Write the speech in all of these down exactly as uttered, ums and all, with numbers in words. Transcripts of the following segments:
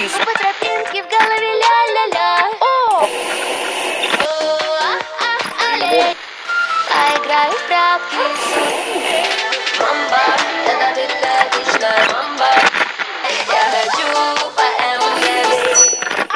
Катись по тропинке, в голове ля-ля-ля. О! Поиграю в прятки. Мамба, это ты отличная мамба. Я хочу по эм ди би.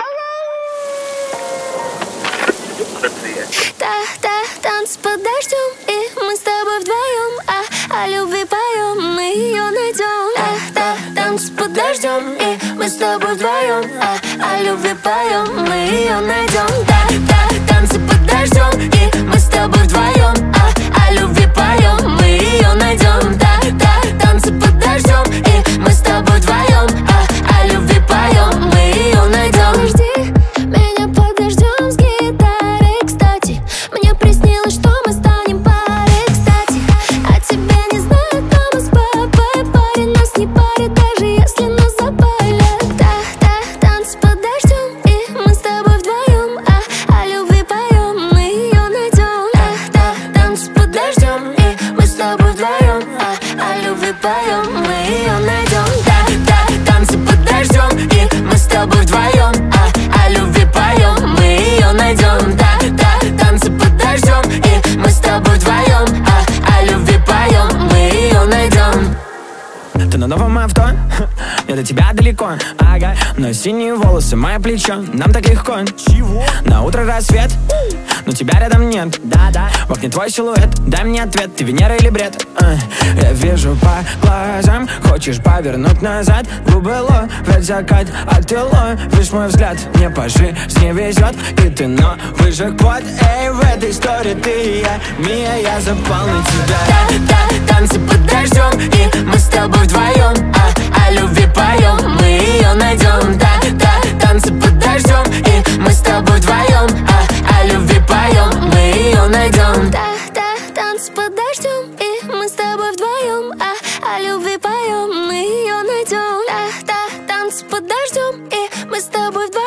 Та-та, танцы под дождем, и мы с тобой вдвоем, а о любви поем, мы ее найдем. Та-та, танцы под дождем, и мы с тобой вдвоем, а о любви поем, мы ее найдем. Та-та, танцы под дождем, и мы с тобой вдвоем, а о любви поем, мы ее найдем. Та-та, танцы под дождем, и мы с тобой вдвоем, а о любви поем, мы ее найдем. Жди меня под дождем с гитарой, кстати. Мне приснилось, что мы станем парой, кстати. А тебя не знает мама с папой. Парень нас не парит, даже если нас запалят. Та-та, танцы под дождем, и мы с тобой вдвоем, а о любви поем, мы ее найдем. Та-та, танцы под дождем, и мы с тобой вдвоем, а о любви поем, мы ее найдем. Та-та, танцы под дождем, и мы с тобой вдвоем, а о любви поем, мы ее найдем. Та-та, танцы под дождем, и мы с тобой вдвоем, а о любви поем, мы ее найдем. Ты на новом авто, я до тебя далеко, ага. Но синие волосы, мое плечо, нам так легко. Чего? На утро рассвет, но тебя рядом нет. Да-да. В окне твой силуэт, дай мне ответ, ты Венера или бред? А, я вижу по глазам, хочешь повернуть назад. Губы ловят закат, а ты ловишь мой взгляд. Мне по жизни везет, и ты новый джекпот. Эй, в этой истории ты и я, Мия, я запал на тебя. Та-та, танцы под дождем, и мы с тобой вдвоем, а о любви поем, мы ее найдем. Та-та, танцы под дождем, и мы с тобой вдвоем, а о любви поем, мы ее найдем. Та-та, танцы под дождем, и мы с тобой вдвоем, а о любви поем, мы ее найдем. Та-та, танцы под дождем, и мы с тобой вдвоем.